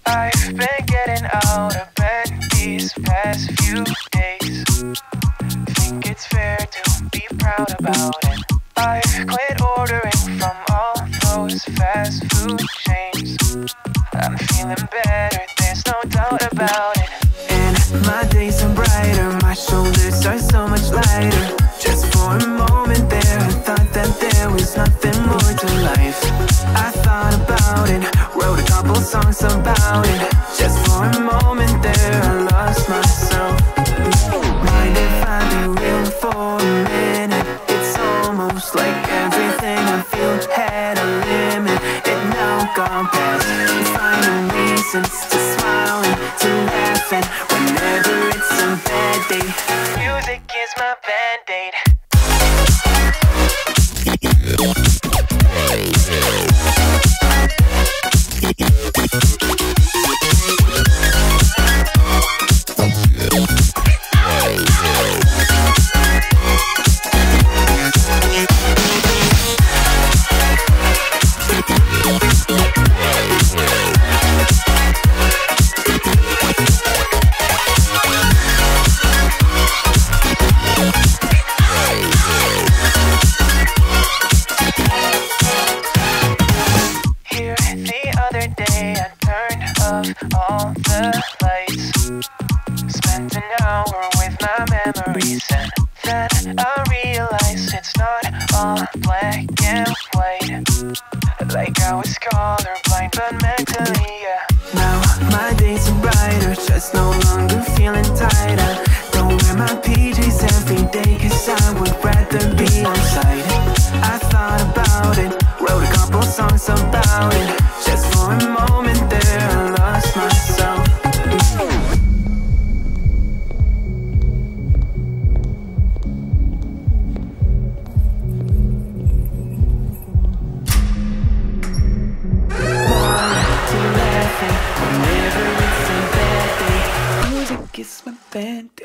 I've been getting out of bed these past few days. Think it's fair to be proud about it. I've quit ordering from all those fast food chains. I'm feeling better, there's no doubt about it. And my days are brighter, my shoulders are so much lighter. Just for a moment there, I thought that there was nothing more to life. I thought about it, wrote a couple songs about it. Just for a moment there, I lost myself. Mind if I be real for a minute? It's almost like everything I feel had a limit. It now gone past, finding reasons to smile and to laugh. And whenever it's a bad day, music is my band-aid. All the lights, spent an hour with my memories, and then I realized it's not all black and white. Like I was colorblind, but mentally, yeah. Now my days are brighter, just no longer feeling tight. I don't wear my PJs every day, cause I would rather be on site. I thought about it, wrote a couple songs about it. Just for a moment there, I lost myself. Whenever it's a bad day, music is my band.